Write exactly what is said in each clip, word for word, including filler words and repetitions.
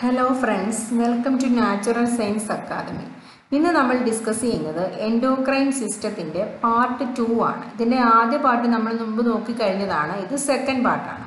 Hello friends, welcome to natural science academy. ഇന്ന് നമ്മൾ discuss ചെയ്യുന്നത് എൻഡോക്രൈൻ സിസ്റ്റത്തിൻ്റെ പാർട്ട് ടു ആണ്. ഇതിൻ്റെ ആദ്യ പാർട്ട് നമ്മൾ മുമ്പ് നോക്കിക്കഴിഞ്ഞതാണ്. ഇത് സെക്കൻഡ് പാർട്ടാണ്.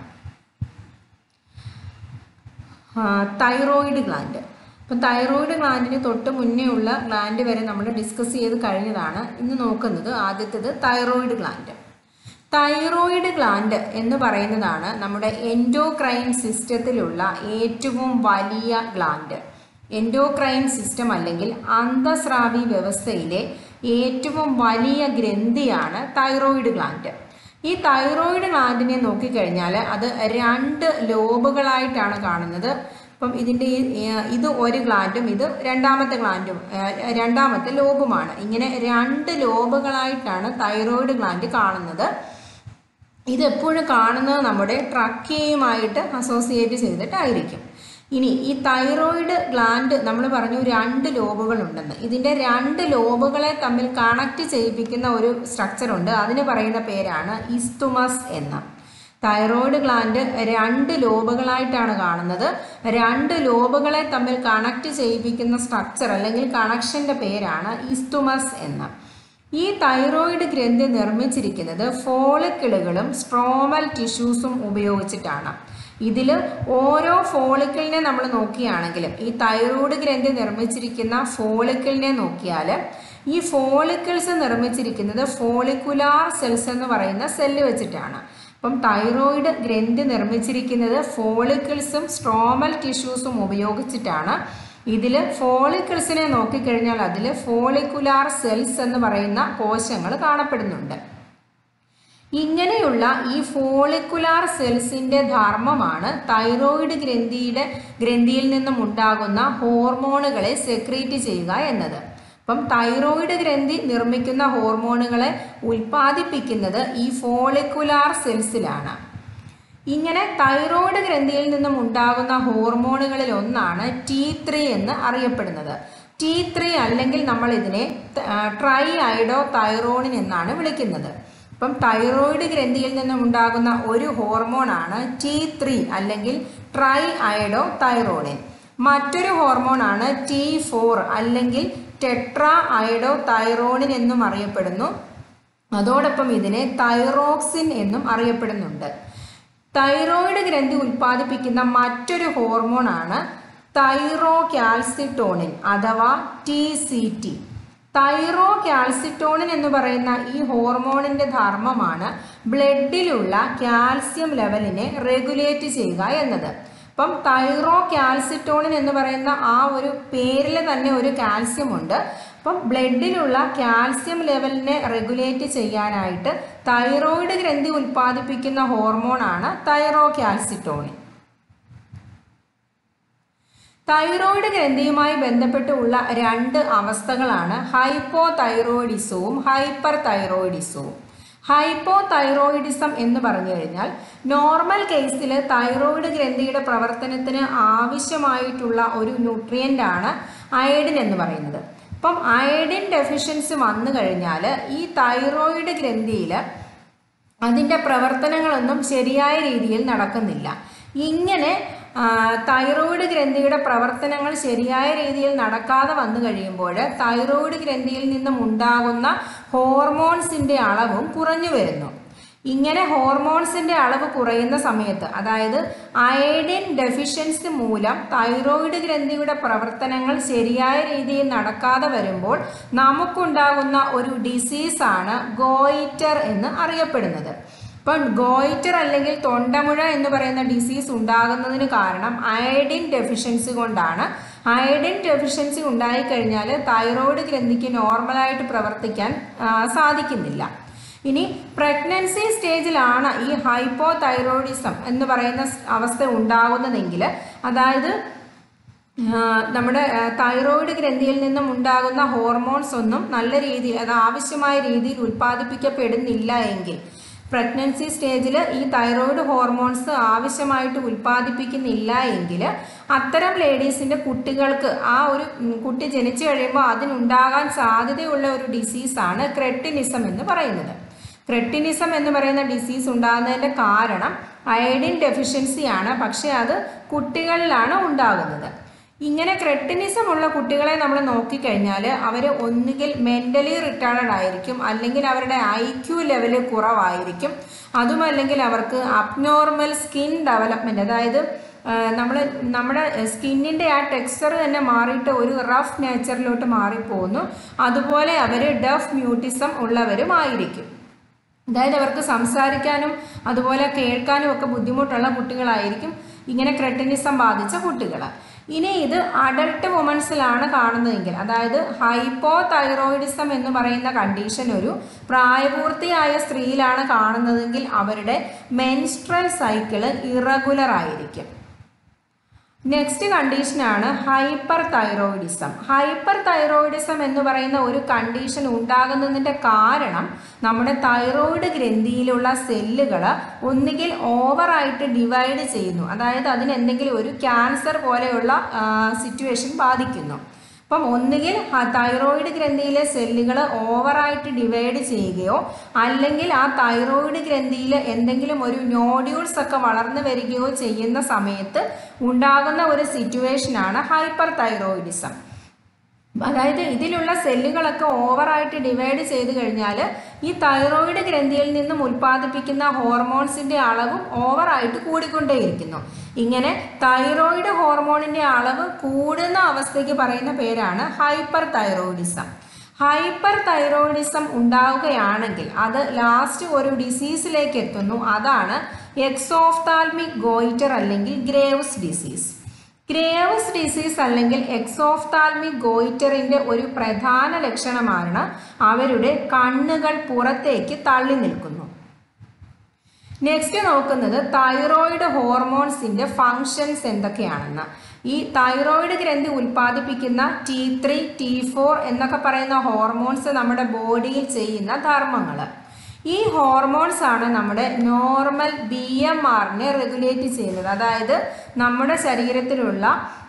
Thyroid gland. അപ്പം തൈറോയിഡ് ഗ്ലാൻഡിന് തൊട്ട് മുന്നേ ഉള്ള ഗ്ലാൻഡ് വരെ നമ്മൾ ഡിസ്കസ് ചെയ്ത് കഴിഞ്ഞതാണ്. ഇന്ന് നോക്കുന്നത് ആദ്യത്തേത് തൈറോയിഡ് ഗ്ലാൻഡ്. തൈറോയിഡ് ഗ്ലാൻഡ് എന്ന് പറയുന്നതാണ് നമ്മുടെ എൻഡോക്രൈൻ സിസ്റ്റത്തിലുള്ള ഏറ്റവും വലിയ ഗ്ലാൻഡ്. എൻഡോക്രൈൻ സിസ്റ്റം അല്ലെങ്കിൽ അന്തസ്രാവി വ്യവസ്ഥയിലെ ഏറ്റവും വലിയ ഗ്രന്ഥിയാണ് തൈറോയിഡ് ഗ്ലാൻഡ്. ഈ തൈറോയിഡ് ഗ്ലാൻഡിനെ നോക്കിക്കഴിഞ്ഞാൽ അത് രണ്ട് ലോബുകളായിട്ടാണ് കാണുന്നത്. അപ്പം ഇതിൻ്റെ ഇത് ഒരു ഗ്ലാൻഡും ഇത് രണ്ടാമത്തെ ഗ്ലാൻഡും രണ്ടാമത്തെ ലോബുമാണ്. ഇങ്ങനെ രണ്ട് ലോബുകളായിട്ടാണ് തൈറോയിഡ് ഗ്ലാൻഡ് കാണുന്നത്. ഇതെപ്പോഴും കാണുന്നത് നമ്മുടെ ട്രക്കിയുമായിട്ട് അസോസിയേറ്റ് ചെയ്തിട്ടായിരിക്കും. ഇനി ഈ തൈറോയിഡ് ഗ്ലാൻഡ് നമ്മൾ പറഞ്ഞു രണ്ട് ലോബുകളുണ്ടെന്ന്. ഇതിൻ്റെ രണ്ട് ലോബുകളെ തമ്മിൽ കണക്ട് ചെയ്യിപ്പിക്കുന്ന ഒരു സ്ട്രക്ചറുണ്ട്. അതിന് പറയുന്ന പേരാണ് ഇസ്തുമസ് എന്ന്. തൈറോയിഡ് ഗ്ലാൻഡ് രണ്ട് ലോബുകളായിട്ടാണ് കാണുന്നത്. രണ്ട് ലോബുകളെ തമ്മിൽ കണക്ട് ചെയ്യിപ്പിക്കുന്ന സ്ട്രക്ചർ അല്ലെങ്കിൽ കണക്ഷൻ്റെ പേരാണ് ഇസ്തുമസ് എന്ന്. ഈ തൈറോയിഡ് ഗ്രന്ഥി നിർമ്മിച്ചിരിക്കുന്നത് ഫോളിക്കിളുകളും സ്ട്രോമൽ ടിഷ്യൂസും ഉപയോഗിച്ചിട്ടാണ്. ഇതിൽ ഓരോ ഫോളിക്കിളിനെ നമ്മൾ നോക്കുകയാണെങ്കിലും ഈ തൈറോയിഡ് ഗ്രന്ഥി നിർമ്മിച്ചിരിക്കുന്ന ഫോളിക്കിളിനെ നോക്കിയാൽ ഈ ഫോളിക്കിൾസ് നിർമ്മിച്ചിരിക്കുന്നത് ഫോളിക്കുലാർ സെൽസ് എന്ന് പറയുന്ന സെല്ല് വെച്ചിട്ടാണ്. അപ്പം തൈറോയിഡ് ഗ്രന്ഥി നിർമ്മിച്ചിരിക്കുന്നത് ഫോളിക്കിൾസും സ്ട്രോമൽ ടിഷ്യൂസും ഉപയോഗിച്ചിട്ടാണ്. ഇതിൽ ഫോളിക്കിൾസിനെ നോക്കിക്കഴിഞ്ഞാൽ അതിൽ ഫോളിക്കുലാർ സെൽസ് എന്ന് പറയുന്ന കോശങ്ങൾ കാണപ്പെടുന്നുണ്ട്. ഇങ്ങനെയുള്ള ഈ ഫോളിക്കുലാർ സെൽസിൻ്റെ ധർമ്മമാണ് തൈറോയിഡ് ഗ്രന്ഥിയുടെ ഗ്രന്ഥിയിൽ നിന്നും ഉണ്ടാകുന്ന ഹോർമോണുകളെ സെക്രീറ്റ് ചെയ്യുക എന്നത്. അപ്പം തൈറോയിഡ് ഗ്രന്ഥി നിർമ്മിക്കുന്ന ഹോർമോണുകളെ ഉൽപ്പാദിപ്പിക്കുന്നത് ഈ ഫോളിക്കുലാർ സെൽസിലാണ്. ഇങ്ങനെ തൈറോയിഡ് ഗ്രന്ഥിയിൽ നിന്നും ഉണ്ടാകുന്ന ഹോർമോണുകളിൽ ഒന്നാണ് ടി ത്രീ എന്ന് അറിയപ്പെടുന്നത്. ടി ത്രീ അല്ലെങ്കിൽ നമ്മൾ ഇതിനെ ട്രൈ ഐഡോ തൈറോണിൻ എന്നാണ് വിളിക്കുന്നത്. അപ്പം തൈറോയിഡ് ഗ്രന്ഥിയിൽ നിന്നും ഉണ്ടാകുന്ന ഒരു ഹോർമോണാണ് ടി ത്രീ അല്ലെങ്കിൽ ട്രൈ ഐഡോ തൈറോണിൻ. മറ്റൊരു ഹോർമോണാണ് ടി ഫോർ അല്ലെങ്കിൽ ടെട്രാ ഐഡോ തൈറോണിൻ എന്നും അറിയപ്പെടുന്നു. അതോടൊപ്പം ഇതിനെ തൈറോക്സിൻ എന്നും അറിയപ്പെടുന്നുണ്ട്. തൈറോയിഡ് ഗ്രന്ഥി ഉൽപ്പാദിപ്പിക്കുന്ന മറ്റൊരു ഹോർമോണാണ് തൈറോ കാൽസിറ്റോണിൻ അഥവാ T C T. Thyro calcitonin എന്ന് പറയുന്ന ഈ ഹോർമോണിൻ്റെ ധർമ്മമാണ് ബ്ലഡിലുള്ള കാൽസ്യം ലെവലിനെ റെഗുലേറ്റ് ചെയ്യുക എന്നത്. അപ്പം തൈറോ കാൽസിറ്റോണിൻ എന്ന് പറയുന്ന ആ ഒരു പേരിൽ തന്നെ ഒരു കാൽസ്യം ഉണ്ട്. അപ്പം ബ്ലഡിലുള്ള കാൽസ്യം ലെവലിനെ റെഗുലേറ്റ് ചെയ്യാനായിട്ട് തൈറോയിഡ് ഗ്രന്ഥി ഉൽപ്പാദിപ്പിക്കുന്ന ഹോർമോണാണ് തൈറോ കാൽസിറ്റോണിൻ. തൈറോയിഡ് ഗ്രന്ഥിയുമായി ബന്ധപ്പെട്ടുള്ള രണ്ട് അവസ്ഥകളാണ് ഹൈപ്പോ തൈറോയിഡിസവും ഹൈപ്പർ തൈറോയിഡിസവും. ഹൈപ്പോ തൈറോയിഡിസം എന്ന് പറഞ്ഞു കഴിഞ്ഞാൽ നോർമൽ കേസിൽ തൈറോയിഡ് ഗ്രന്ഥിയുടെ പ്രവർത്തനത്തിന് ആവശ്യമായിട്ടുള്ള ഒരു ന്യൂട്രിയൻ്റാണ് അയഡിൻ എന്ന് പറയുന്നത്. അപ്പം അയഡിൻ ഡെഫിഷ്യൻസി വന്നു കഴിഞ്ഞാൽ ഈ തൈറോയിഡ് ഗ്രന്ഥിയിൽ അതിൻ്റെ പ്രവർത്തനങ്ങളൊന്നും ശരിയായ രീതിയിൽ നടക്കുന്നില്ല. ഇങ്ങനെ തൈറോയിഡ് ഗ്രന്ഥിയുടെ പ്രവർത്തനങ്ങൾ ശരിയായ രീതിയിൽ നടക്കാതെ വന്നു കഴിയുമ്പോൾ തൈറോയിഡ് ഗ്രന്ഥിയിൽ നിന്നും ഉണ്ടാകുന്ന ഹോർമോൺസിൻ്റെ അളവും കുറഞ്ഞു വരുന്നു. ഇങ്ങനെ ഹോർമോൺസിൻ്റെ അളവ് കുറയുന്ന സമയത്ത്, അതായത് അയഡിൻ ഡെഫിഷ്യൻസി മൂലം തൈറോയിഡ് ഗ്രന്ഥിയുടെ പ്രവർത്തനങ്ങൾ ശരിയായ രീതിയിൽ നടക്കാതെ വരുമ്പോൾ നമുക്കുണ്ടാകുന്ന ഒരു ഡിസീസാണ് ഗോയിറ്റർ എന്ന് അറിയപ്പെടുന്നത്. ഇപ്പം ഗോയിറ്റർ അല്ലെങ്കിൽ തൊണ്ടമുഴ എന്ന് പറയുന്ന ഡിസീസ് ഉണ്ടാകുന്നതിന് കാരണം അയഡിൻ ഡെഫിഷ്യൻസി കൊണ്ടാണ്. അയഡിൻ ഡെഫിഷ്യൻസി ഉണ്ടായിക്കഴിഞ്ഞാൽ തൈറോയിഡ് ഗ്രന്ഥിക്ക് നോർമലായിട്ട് പ്രവർത്തിക്കാൻ സാധിക്കുന്നില്ല. ഇനി പ്രഗ്നൻസി സ്റ്റേജിലാണ് ഈ ഹൈപ്പോ തൈറോയിഡിസം എന്ന് പറയുന്ന അവസ്ഥ ഉണ്ടാകുന്നതെങ്കിൽ, അതായത് നമ്മുടെ തൈറോയിഡ് ഗ്രന്ഥിയിൽ നിന്നും ഉണ്ടാകുന്ന ഹോർമോൺസ് ഒന്നും നല്ല രീതിയിൽ അത് ആവശ്യമായ രീതിയിൽ ഉൽപ്പാദിപ്പിക്കപ്പെടുന്നില്ല എങ്കിൽ, പ്രഗ്നൻസി സ്റ്റേജിൽ ഈ തൈറോയിഡ് ഹോർമോൺസ് ആവശ്യമായിട്ട് ഉൽപ്പാദിപ്പിക്കുന്നില്ല എങ്കിൽ അത്തരം ലേഡീസിൻ്റെ കുട്ടികൾക്ക് ആ ഒരു കുട്ടി ജനിച്ചു കഴിയുമ്പോൾ അതിനുണ്ടാകാൻ സാധ്യതയുള്ള ഒരു ഡിസീസാണ് ക്രെട്ടിനിസം എന്ന് പറയുന്നത്. ക്രെട്ടിനിസം എന്ന് പറയുന്ന ഡിസീസ് ഉണ്ടാകുന്നതിൻ്റെ കാരണം അയഡിൻ ഡെഫിഷ്യൻസിയാണ്. പക്ഷേ അത് കുട്ടികളിലാണ് ഉണ്ടാകുന്നത്. ഇങ്ങനെ ക്രെട്ടിനിസം ഉള്ള കുട്ടികളെ നമ്മൾ നോക്കിക്കഴിഞ്ഞാൽ അവർ ഒന്നുകിൽ മെൻ്റലി റിട്ടാർഡഡ് ആയിരിക്കും, അല്ലെങ്കിൽ അവരുടെ ഐ ക്യു ലെവല് കുറവായിരിക്കും, അതുമല്ലെങ്കിൽ അവർക്ക് അബ്നോർമൽ സ്കിൻ ഡെവലപ്മെൻറ്റ്, അതായത് നമ്മൾ നമ്മുടെ സ്കിന്നിൻ്റെ ആ ടെക്സ്ചർ തന്നെ മാറിയിട്ട് ഒരു റഫ് നേച്ചറിലോട്ട് മാറിപ്പോകുന്നു. അതുപോലെ അവർ ഡഫ് മ്യൂട്ടിസം ഉള്ളവരുമായിരിക്കും, അതായത് അവർക്ക് സംസാരിക്കാനും അതുപോലെ കേൾക്കാനും ഒക്കെ ബുദ്ധിമുട്ടുള്ള കുട്ടികളായിരിക്കും ഇങ്ങനെ ക്രെട്ടിനിസം ബാധിച്ച കുട്ടികൾ. ഇനി ഇത് അഡൾട്ട് വുമൻസിലാണ് കാണുന്നതെങ്കിൽ, അതായത് ഹൈപ്പോ തൈറോയിഡിസം എന്ന് പറയുന്ന കണ്ടീഷൻ ഒരു പ്രായപൂർത്തിയായ സ്ത്രീയിലാണ് കാണുന്നതെങ്കിൽ അവരുടെ മെൻസ്ട്രൽ സൈക്കിള് ഇറഗുലർ ആയിരിക്കും. നെക്സ്റ്റ് കണ്ടീഷനാണ് ഹൈപ്പർ തൈറോയിഡിസം. ഹൈപ്പർ തൈറോയിഡിസം എന്ന് പറയുന്ന ഒരു കണ്ടീഷൻ ഉണ്ടാകുന്നതിൻ്റെ കാരണം നമ്മുടെ തൈറോയിഡ് ഗ്രന്ഥിയിലുള്ള സെല്ലുകൾ ഒന്നുകിൽ ഓവറായിട്ട് ഡിവൈഡ് ചെയ്യുന്നു, അതായത് അതിന് എന്തെങ്കിലും ഒരു ക്യാൻസർ പോലെയുള്ള സിറ്റുവേഷൻ ബാധിക്കുന്നു. അപ്പം ഒന്നുകിൽ തൈറോയിഡ് ഗ്രന്ഥിയിലെ സെല്ലുകൾ ഓവറായിട്ട് ഡിവൈഡ് ചെയ്യുകയോ അല്ലെങ്കിൽ ആ തൈറോയിഡ് ഗ്രന്ഥിയിൽ എന്തെങ്കിലും ഒരു നോഡ്യൂൾസ് ഒക്കെ വളർന്നു വരികയോ ചെയ്യുന്ന സമയത്ത് ഉണ്ടാകുന്ന ഒരു സിറ്റുവേഷനാണ് ഹൈപ്പർ തൈറോയിഡിസം. അതായത് ഇതിലുള്ള സെല്ലുകളൊക്കെ ഓവറായിട്ട് ഡിവൈഡ് ചെയ്ത് കഴിഞ്ഞാൽ ഈ തൈറോയിഡ് ഗ്രന്ഥിയിൽ നിന്നും ഉൽപ്പാദിപ്പിക്കുന്ന ഹോർമോൺസിൻ്റെ അളവും ഓവറായിട്ട് കൂടിക്കൊണ്ടേയിരിക്കുന്നു. ഇങ്ങനെ തൈറോയിഡ് ഹോർമോണിൻ്റെ അളവ് കൂടുന്ന അവസ്ഥയ്ക്ക് പറയുന്ന പേരാണ് ഹൈപ്പർ തൈറോയിഡിസം. ഹൈപ്പർ തൈറോയിഡിസം ഉണ്ടാവുകയാണെങ്കിൽ അത് ലാസ്റ്റ് ഒരു ഡിസീസിലേക്ക് എത്തുന്നു, അതാണ് എക്സോഫ്താൽമിക് ഗോയിറ്റർ അല്ലെങ്കിൽ ഗ്രേവ്സ് ഡിസീസ്. ഗ്രേവ്സ് ഡിസീസ് അല്ലെങ്കിൽ എക്സോഫ്താൽമിക് ഗോയിറ്ററിൻ്റെ ഒരു പ്രധാന ലക്ഷണമാണ് അവരുടെ കണ്ണുകൾ പുറത്തേക്ക് തള്ളി നിൽക്കുന്നു. നെക്സ്റ്റ് നോക്കുന്നത് തൈറോയിഡ് ഹോർമോൺസിൻ്റെ ഫങ്ഷൻസ് എന്തൊക്കെയാണെന്ന്. ഈ തൈറോയിഡ് ഗ്രന്ഥി ഉൽപ്പാദിപ്പിക്കുന്ന ടി ത്രീ ടി ഫോർ എന്നൊക്കെ പറയുന്ന ഹോർമോൺസ് നമ്മുടെ ബോഡിയിൽ ചെയ്യുന്ന ധർമ്മങ്ങൾ. ഈ ഹോർമോൺസ് ആണ് നമ്മുടെ നോർമൽ ബി എം ആറിനെ റെഗുലേറ്റ് ചെയ്യുന്നത്, അതായത് നമ്മുടെ ശരീരത്തിലുള്ള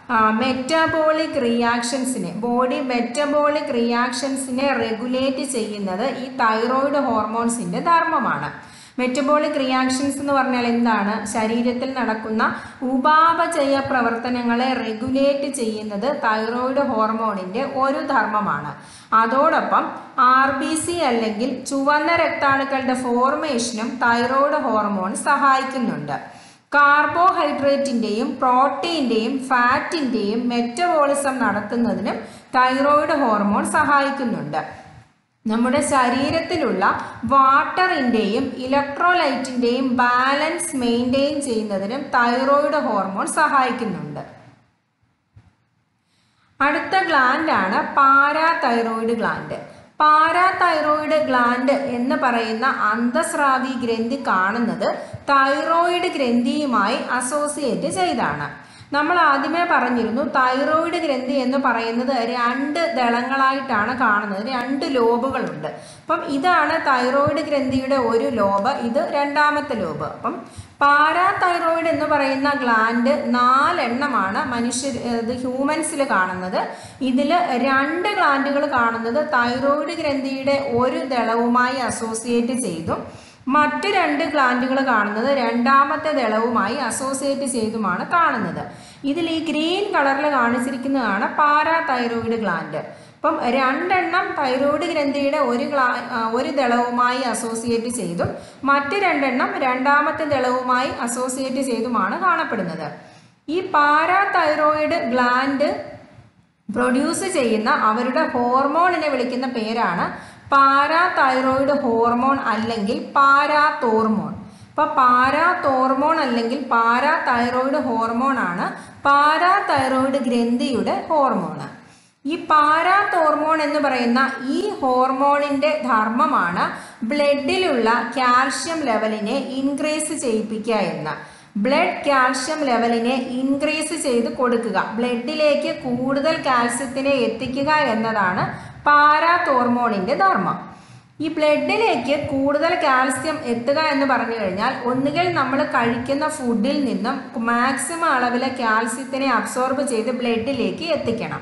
മെറ്റബോളിക് റിയാക്ഷൻസിനെ ബോഡി മെറ്റബോളിക് റിയാക്ഷൻസിനെ റെഗുലേറ്റ് ചെയ്യുന്നത് ഈ തൈറോയിഡ് ഹോർമോൺസിൻ്റെ ധർമ്മമാണ്. മെറ്റബോളിക് റിയാക്ഷൻസ് എന്ന് പറഞ്ഞാൽ എന്താണ്? ശരീരത്തിൽ നടക്കുന്ന ഉപാപചയ പ്രവർത്തനങ്ങളെ റെഗുലേറ്റ് ചെയ്യുന്നത് തൈറോയിഡ് ഹോർമോണിൻ്റെ ഒരു ധർമ്മമാണ്. അതോടൊപ്പം ആർ ബി സി അല്ലെങ്കിൽ ചുവന്ന രക്താണുക്കളുടെ ഫോർമേഷനും തൈറോയിഡ് ഹോർമോൺ സഹായിക്കുന്നുണ്ട്. കാർബോഹൈഡ്രേറ്റിൻ്റെയും പ്രോട്ടീൻ്റെയും ഫാറ്റിൻ്റെയും മെറ്റബോളിസം നടത്തുന്നതിനും തൈറോയിഡ് ഹോർമോൺ സഹായിക്കുന്നുണ്ട്. നമ്മുടെ ശരീരത്തിലുള്ള വാട്ടറിൻ്റെയും ഇലക്ട്രോലൈറ്റിൻ്റെയും ബാലൻസ് മെയിൻറ്റെയിൻ ചെയ്യുന്നതിനും തൈറോയിഡ് ഹോർമോൺ സഹായിക്കുന്നുണ്ട്. അടുത്ത ഗ്ലാൻഡാണ് പാരാതൈറോയിഡ് ഗ്ലാൻഡ്. പാരാതൈറോയിഡ് ഗ്ലാൻഡ് എന്ന് പറയുന്ന അന്തസ്രാവി ഗ്രന്ഥി കാണുന്നത് തൈറോയിഡ് ഗ്രന്ഥിയുമായി അസോസിയേറ്റ് ചെയ്താണ്. നമ്മൾ ആദ്യമേ പറഞ്ഞിരുന്നു തൈറോയിഡ് ഗ്രന്ഥി എന്ന് പറയുന്നത് രണ്ട് ദളങ്ങളായിട്ടാണ് കാണുന്നത്, രണ്ട് ലോബുകളുണ്ട്. അപ്പം ഇതാണ് തൈറോയിഡ് ഗ്രന്ഥിയുടെ ഒരു ലോബ്, ഇത് രണ്ടാമത്തെ ലോബ്. അപ്പം പാരാതൈറോയിഡ് എന്ന് പറയുന്ന ഗ്ലാൻഡ് നാലെണ്ണമാണ് മനുഷ്യർ ഇത് ഹ്യൂമൻസിൽ കാണുന്നത്. ഇതിൽ രണ്ട് ഗ്ലാൻഡുകൾ കാണുന്നത് തൈറോയിഡ് ഗ്രന്ഥിയുടെ ഒരു ദളവുമായി അസോസിയേറ്റ് ചെയ്തു, മറ്റ് രണ്ട് ഗ്ലാൻഡുകൾ കാണുന്നത് രണ്ടാമത്തെ ദളവുമായി അസോസിയേറ്റ് ചെയ്തുമാണ് കാണുന്നത്. ഇതിൽ ഈ ഗ്രീൻ കളറിൽ കാണിച്ചിരിക്കുന്നതാണ് പാരാതൈറോയിഡ് ഗ്ലാൻഡ്. അപ്പം രണ്ടെണ്ണം തൈറോയിഡ് ഗ്രന്ഥിയുടെ ഒരു ഗ്ലാ ഒരു ദളവുമായി അസോസിയേറ്റ് ചെയ്തും മറ്റ് രണ്ടെണ്ണം രണ്ടാമത്തെ ദളവുമായി അസോസിയേറ്റ് ചെയ്തുമാണ് കാണപ്പെടുന്നത്. ഈ പാരാതൈറോയിഡ് ഗ്ലാൻഡ് പ്രൊഡ്യൂസ് ചെയ്യുന്ന അവരുടെ ഹോർമോണിനെ വിളിക്കുന്ന പേരാണ് പാരാതൈറോയിഡ് ഹോർമോൺ അല്ലെങ്കിൽ പാരാതോർമോൺ. അപ്പോൾ പാരാതോർമോൺ അല്ലെങ്കിൽ പാരാതൈറോയിഡ് ഹോർമോൺ ആണ് പാരാതൈറോയിഡ് ഗ്രന്ഥിയുടെ ഹോർമോൺ. ഈ പാരാതോർമോൺ എന്ന് പറയുന്ന ഈ ഹോർമോണിൻ്റെ ധർമ്മമാണ് ബ്ലഡിലുള്ള കാൽഷ്യം ലെവലിനെ ഇൻക്രീസ് ചെയ്യിപ്പിക്കുക എന്ന്. ബ്ലഡ് കാൽഷ്യം ലെവലിനെ ഇൻക്രീസ് ചെയ്ത് കൊടുക്കുക, ബ്ലഡിലേക്ക് കൂടുതൽ കാൽസ്യത്തിനെ എത്തിക്കുക എന്നതാണ് പാരാതോർമോണിൻ്റെ ധർമ്മം. ഈ ബ്ലഡിലേക്ക് കൂടുതൽ കാൽസ്യം എത്തുക എന്ന് പറഞ്ഞു കഴിഞ്ഞാൽ ഒന്നുകിൽ നമ്മൾ കഴിക്കുന്ന ഫുഡിൽ നിന്നും മാക്സിമം അളവിലെ കാൽസ്യത്തിനെ അബ്സോർബ് ചെയ്ത് ബ്ലഡിലേക്ക് എത്തിക്കണം.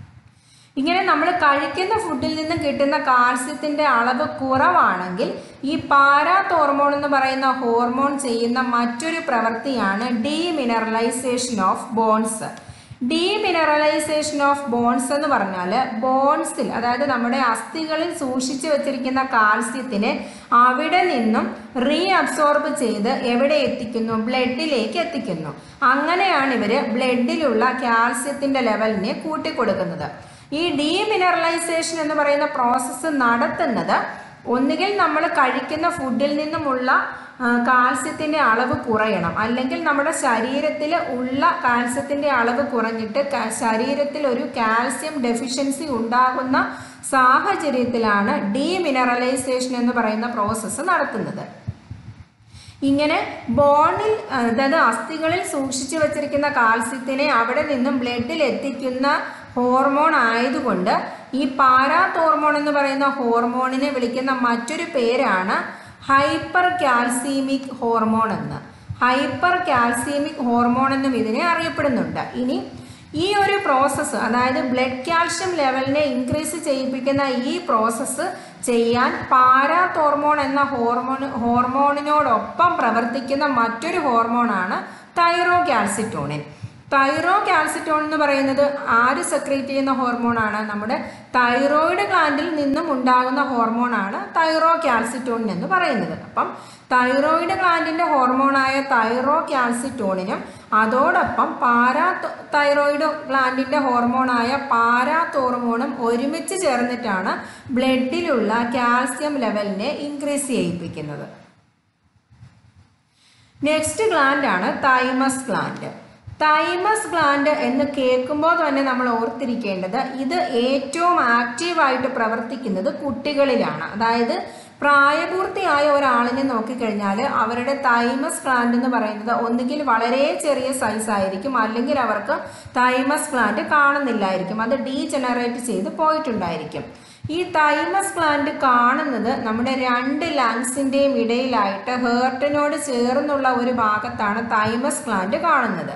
ഇങ്ങനെ നമ്മൾ കഴിക്കുന്ന ഫുഡിൽ നിന്നും കിട്ടുന്ന കാൽസ്യത്തിൻ്റെ അളവ് കുറവാണെങ്കിൽ ഈ പാരാതോർമോൺ എന്ന് പറയുന്ന ഹോർമോൺ ചെയ്യുന്ന മറ്റൊരു പ്രവൃത്തിയാണ് demineralisation of bones. Demineralisation of bones എന്ന് പറഞ്ഞാൽ ബോൺസിൽ, അതായത് നമ്മുടെ അസ്ഥികളിൽ സൂക്ഷിച്ചു വെച്ചിരിക്കുന്ന കാൽസ്യത്തിനെ അവിടെ നിന്നും റീ അബ്സോർബ് ചെയ്ത് എവിടെ എത്തിക്കുന്നു? ബ്ലഡിലേക്ക് എത്തിക്കുന്നു. അങ്ങനെയാണ് ഇവർ ബ്ലഡിലുള്ള കാൽസ്യത്തിൻ്റെ ലെവലിനെ കൂട്ടിക്കൊടുക്കുന്നത്. ഈ ഡീമിനറലൈസേഷൻ എന്ന് പറയുന്ന പ്രോസസ്സ് നടത്തുന്നത് ഒന്നുകിൽ നമ്മൾ കഴിക്കുന്ന ഫുഡിൽ നിന്നുമുള്ള കാൽസ്യത്തിൻ്റെ അളവ് കുറയണം, അല്ലെങ്കിൽ നമ്മുടെ ശരീരത്തിൽ ഉള്ള കാൽസ്യത്തിൻ്റെ അളവ് കുറഞ്ഞിട്ട് ശരീരത്തിൽ ഒരു കാൽസ്യം ഡെഫിഷ്യൻസി ഉണ്ടാകുന്ന സാഹചര്യത്തിലാണ് ഡീമിനറലൈസേഷൻ എന്ന് പറയുന്ന പ്രോസസ്സ് നടത്തുന്നത്. ഇങ്ങനെ ബോണിൽ, അതായത് അസ്ഥികളിൽ സൂക്ഷിച്ചു വച്ചിരിക്കുന്ന കാൽസ്യത്തിനെ അവിടെ നിന്നും ബ്ലഡിൽ എത്തിക്കുന്ന ഹോർമോൺ ആയതുകൊണ്ട് ഈ പാരാതോർമോൺ എന്ന് പറയുന്ന ഹോർമോണിനെ വിളിക്കുന്ന മറ്റൊരു പേരാണ് ഹൈപ്പർ കാൽസീമിക് ഹോർമോൺ എന്ന്. ഹൈപ്പർ കാൽസീമിക് ഹോർമോൺ എന്നും ഇതിനെ അറിയപ്പെടുന്നുണ്ട്. ഇനി ഈ ഒരു പ്രോസസ്സ്, അതായത് ബ്ലഡ് കാൽഷ്യം ലെവലിനെ ഇൻക്രീസ് ചെയ്യിപ്പിക്കുന്ന ഈ പ്രോസസ്സ് ചെയ്യാൻ പാരാതോർമോൺ എന്ന ഹോർമോൺ ഹോർമോണിനോടൊപ്പം പ്രവർത്തിക്കുന്ന മറ്റൊരു ഹോർമോണാണ് തൈറോകാൽസിറ്റോണിൻ. തൈറോകാൽസിറ്റോൺ എന്ന് പറയുന്നത് ആര് സെക്രീറ്റ് ചെയ്യുന്ന ഹോർമോണാണ്? നമ്മുടെ തൈറോയിഡ് ഗ്ലാൻഡിൽ നിന്നും ഉണ്ടാകുന്ന ഹോർമോണാണ് തൈറോകാൽസിറ്റോണിൻ എന്ന് പറയുന്നത്. അപ്പം തൈറോയിഡ് ഗ്ലാൻഡിൻ്റെ ഹോർമോണായ തൈറോകാൽസിറ്റോണിനും അതോടൊപ്പം പാരാ തൈറോയിഡ് ഗ്ലാൻഡിൻ്റെ ഹോർമോണായ പാരാതോർമോണും ഒരുമിച്ച് ചേർന്നിട്ടാണ് ബ്ലഡിലുള്ള കാൽസ്യം ലെവലിനെ ഇൻക്രീസ് ചെയ്യിപ്പിക്കുന്നത്. നെക്സ്റ്റ് ഗ്ലാൻഡാണ് തൈമസ് ഗ്ലാൻഡ്. തൈമസ് ഗ്ലാൻഡ് എന്ന് കേൾക്കുമ്പോൾ തന്നെ നമ്മൾ ഓർത്തിരിക്കേണ്ടത് ഇത് ഏറ്റവും ആക്റ്റീവായിട്ട് പ്രവർത്തിക്കുന്നത് കുട്ടികളിലാണ്. അതായത് പ്രായപൂർത്തിയായ ഒരാളിനെ നോക്കിക്കഴിഞ്ഞാൽ അവരുടെ തൈമസ് ഗ്ലാൻഡ് എന്ന് പറയുന്നത് ഒന്നുകിൽ വളരെ ചെറിയ സൈസ് ആയിരിക്കും, അല്ലെങ്കിൽ അവർക്ക് തൈമസ് ഗ്ലാൻഡ് കാണുന്നില്ലായിരിക്കും, അത് ഡീജനറേറ്റ് ചെയ്ത് പോയിട്ടുണ്ടായിരിക്കും. ഈ തൈമസ് ഗ്ലാൻഡ് കാണുന്നത് നമ്മുടെ രണ്ട് ലങ്സിൻ്റെയും ഇടയിലായിട്ട് ഹേർട്ടിനോട് ചേർന്നുള്ള ഒരു ഭാഗത്താണ് തൈമസ് ഗ്ലാൻഡ് കാണുന്നത്.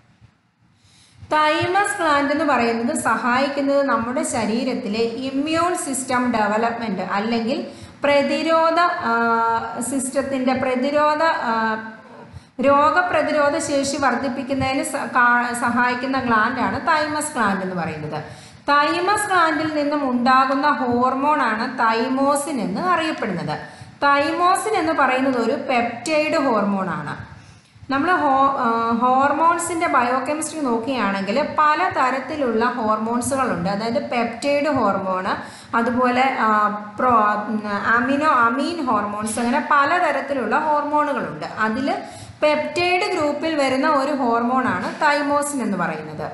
തൈമസ് ഗ്ലാൻഡ് എന്ന് പറയുന്നത് സഹായിക്കുന്നത് നമ്മുടെ ശരീരത്തിലെ ഇമ്മ്യൂൺ സിസ്റ്റം ഡെവലപ്മെൻറ്റ്, അല്ലെങ്കിൽ പ്രതിരോധ സിസ്റ്റത്തിൻ്റെ പ്രതിരോധ രോഗപ്രതിരോധ ശേഷി വർദ്ധിപ്പിക്കുന്നതിന് സഹായിക്കുന്ന ഗ്ലാൻഡാണ് തൈമസ് ഗ്ലാൻഡ് എന്ന് പറയുന്നത്. തൈമസ് ഗ്ലാൻഡിൽ നിന്നും ഉണ്ടാകുന്ന ഹോർമോണാണ് തൈമോസിൻ എന്ന് അറിയപ്പെടുന്നത്. തൈമോസിൻ എന്ന് പറയുന്നത് ഒരു പെപ്റ്റൈഡ് ഹോർമോണാണ്. നമ്മൾ ഹോ ഹോർമോൺസിൻ്റെ ബയോകെമിസ്ട്രി നോക്കുകയാണെങ്കിൽ പലതരത്തിലുള്ള ഹോർമോൺസുകളുണ്ട്. അതായത് പെപ്റ്റൈഡ് ഹോർമോൺ, അതുപോലെ പ്രോ അമിനോ അമീൻ ഹോർമോൺസ്, അങ്ങനെ പലതരത്തിലുള്ള ഹോർമോണുകളുണ്ട്. അതിൽ പെപ്റ്റൈഡ് ഗ്രൂപ്പിൽ വരുന്ന ഒരു ഹോർമോണാണ് തൈമോസിൻ എന്ന് പറയുന്നത്.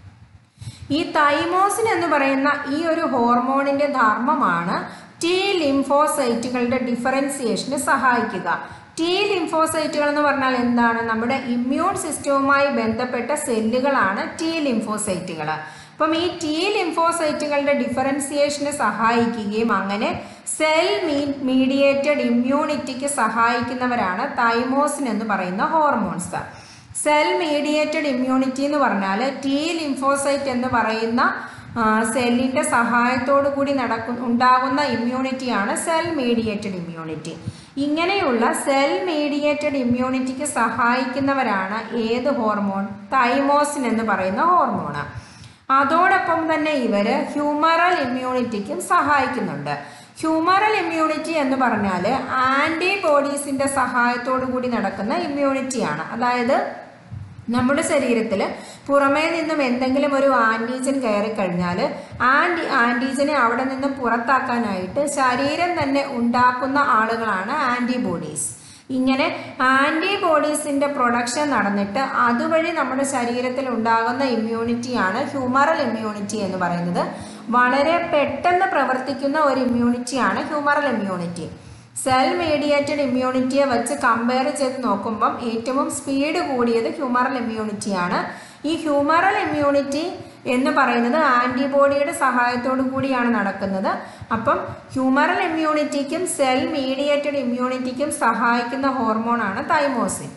ഈ തൈമോസിൻ എന്ന് പറയുന്ന ഈ ഒരു ഹോർമോണിൻ്റെ ധർമ്മമാണ് ടി ലിംഫോസൈറ്റുകളുടെ ഡിഫറൻസിയേഷന് സഹായിക്കുക. ടി ലിംഫോസൈറ്റുകൾ എന്ന് പറഞ്ഞാൽ എന്താണ്? നമ്മുടെ ഇമ്മ്യൂൺ സിസ്റ്റവുമായി ബന്ധപ്പെട്ട സെല്ലുകളാണ് ടി ലിംഫോസൈറ്റുകൾ. അപ്പം ഈ ടി ലിംഫോസൈറ്റുകളുടെ ഡിഫറൻസിയേഷന് സഹായിക്കുകയും അങ്ങനെ സെൽ മീ മീഡിയേറ്റഡ് ഇമ്മ്യൂണിറ്റിക്ക് സഹായിക്കുന്നവരാണ് തൈമോസിൻ എന്ന് പറയുന്ന ഹോർമോൺസ്. സെൽ മീഡിയേറ്റഡ് ഇമ്മ്യൂണിറ്റി എന്ന് പറഞ്ഞാൽ ടി ലിംഫോസൈറ്റ് എന്ന് പറയുന്ന സെല്ലിൻ്റെ സഹായത്തോടു കൂടി നടക്കുന്ന ഉണ്ടാകുന്ന ഇമ്മ്യൂണിറ്റിയാണ് സെൽ മീഡിയേറ്റഡ് ഇമ്മ്യൂണിറ്റി. ഇങ്ങനെയുള്ള സെൽ മീഡിയേറ്റഡ് ഇമ്മ്യൂണിറ്റിക്ക് സഹായിക്കുന്നവരാണ് ഏത് ഹോർമോൺ? തൈമോസിൻ എന്ന് പറയുന്ന ഹോർമോൺ. അതോടൊപ്പം തന്നെ ഇവർ ഹ്യൂമറൽ ഇമ്മ്യൂണിറ്റിക്കും സഹായിക്കുന്നുണ്ട്. ഹ്യൂമറൽ ഇമ്മ്യൂണിറ്റി എന്ന് പറഞ്ഞാൽ ആൻറ്റിബോഡീസിൻ്റെ സഹായത്തോടു കൂടി നടക്കുന്ന ഇമ്മ്യൂണിറ്റിയാണ്. അതായത് നമ്മുടെ ശരീരത്തിൽ പുറമേ നിന്നും എന്തെങ്കിലും ഒരു ആൻറ്റിജൻ കയറിക്കഴിഞ്ഞാൽ ആൻറ്റി ആൻറ്റിജനെ അവിടെ നിന്നും പുറത്താക്കാനായിട്ട് ശരീരം തന്നെ ഉണ്ടാക്കുന്ന ആളുകളാണ് ആൻറ്റിബോഡീസ്. ഇങ്ങനെ ആൻറ്റിബോഡീസിൻ്റെ പ്രൊഡക്ഷൻ നടന്നിട്ട് അതുവഴി നമ്മുടെ ശരീരത്തിൽ ഉണ്ടാകുന്ന ഇമ്മ്യൂണിറ്റിയാണ് ഹ്യൂമറൽ ഇമ്മ്യൂണിറ്റി എന്ന് പറയുന്നത്. വളരെ പെട്ടെന്ന് പ്രവർത്തിക്കുന്ന ഒരു ഇമ്മ്യൂണിറ്റിയാണ് ഹ്യൂമറൽ ഇമ്മ്യൂണിറ്റി. സെൽ മീഡിയേറ്റഡ് ഇമ്മ്യൂണിറ്റിയെ വെച്ച് കമ്പയർ ചെയ്ത് നോക്കുമ്പം ഏറ്റവും സ്പീഡ് കൂടിയത് ഹ്യൂമറൽ ഇമ്മ്യൂണിറ്റിയാണ്. ഈ ഹ്യൂമറൽ ഇമ്മ്യൂണിറ്റി എന്ന് പറയുന്നത് ആൻറ്റിബോഡിയുടെ സഹായത്തോടു കൂടിയാണ് നടക്കുന്നത്. അപ്പം ഹ്യൂമറൽ ഇമ്മ്യൂണിറ്റിക്കും സെൽ മീഡിയേറ്റഡ് ഇമ്മ്യൂണിറ്റിക്കും സഹായിക്കുന്ന ഹോർമോണാണ് തൈമോസിൻ.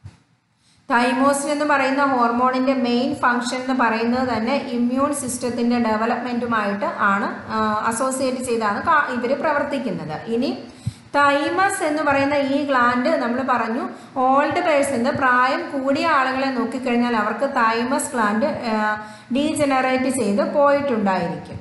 തൈമോസിൻ എന്ന് പറയുന്ന ഹോർമോണിൻ്റെ മെയിൻ ഫങ്ഷൻ എന്ന് പറയുന്നത് തന്നെ ഇമ്മ്യൂൺ സിസ്റ്റത്തിൻ്റെ ഡെവലപ്മെൻറ്റുമായിട്ട് ആണ് അസോസിയേറ്റ് ചെയ്താണ് ഇവർ പ്രവർത്തിക്കുന്നത്. ഇനി തൈമസ് എന്ന് പറയുന്ന ഈ ഗ്ലാൻഡ് നമ്മൾ പറഞ്ഞു ഓൾഡ് പേഴ്സൺ, പ്രായം കൂടിയ ആളുകളെ നോക്കിക്കഴിഞ്ഞാൽ അവർക്ക് തൈമസ് ഗ്ലാൻഡ് ഡീജനറേറ്റ് ചെയ്ത് പോയിട്ടുണ്ടായിരിക്കും.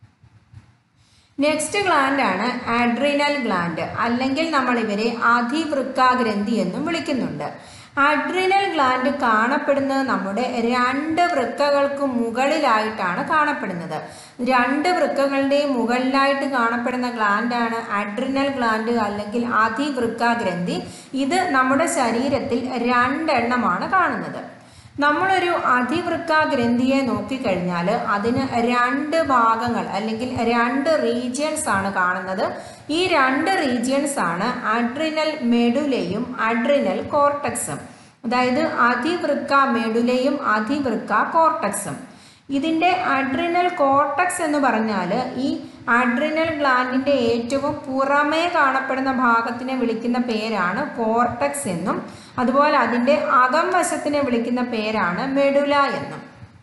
നെക്സ്റ്റ് ഗ്ലാൻഡ് ആണ് അഡ്രിനൽ ഗ്ലാൻഡ്, അല്ലെങ്കിൽ നമ്മൾ ഇവരെ അധിവൃക്കാഗ്രന്ഥി എന്നും വിളിക്കുന്നുണ്ട്. അഡ്രിനൽ ഗ്ലാൻഡ് കാണപ്പെടുന്നത് നമ്മുടെ രണ്ട് വൃക്കകൾക്ക് മുകളിലായിട്ടാണ് കാണപ്പെടുന്നത്. രണ്ട് വൃക്കകളുടെയും മുകളിലായിട്ട് കാണപ്പെടുന്ന ഗ്ലാൻഡാണ് അഡ്രിനൽ ഗ്ലാൻഡ് അല്ലെങ്കിൽ അധിവൃക്കാഗ്രന്ഥി. ഇത് നമ്മുടെ ശരീരത്തിൽ രണ്ടെണ്ണമാണ് കാണുന്നത്. നമ്മളൊരു അധിവൃക്കാഗ്രന്ഥിയെ നോക്കിക്കഴിഞ്ഞാൽ അതിന് രണ്ട് ഭാഗങ്ങൾ അല്ലെങ്കിൽ രണ്ട് റീജിയൻസ് ആണ് കാണുന്നത്. ഈ രണ്ട് റീജിയൻസ് ആണ് അഡ്രിനൽ മെഡുലയും അഡ്രിനൽ കോർട്ടക്സും. അതായത് അധിവൃക്ക മെഡുലയും അധിവൃക്ക കോർട്ടക്സും. ഇതിൻ്റെ അഡ്രിനൽ കോർട്ടക്സ് എന്ന് പറഞ്ഞാൽ ഈ അഡ്രിനൽ ഗ്ലാൻഡിൻ്റെ ഏറ്റവും പുറമേ കാണപ്പെടുന്ന ഭാഗത്തിനെ വിളിക്കുന്ന പേരാണ് കോർട്ടക്സ് എന്നും അതുപോലെ അതിൻ്റെ അകം വശത്തിനെ വിളിക്കുന്ന പേരാണ് മെഡുല എന്നും.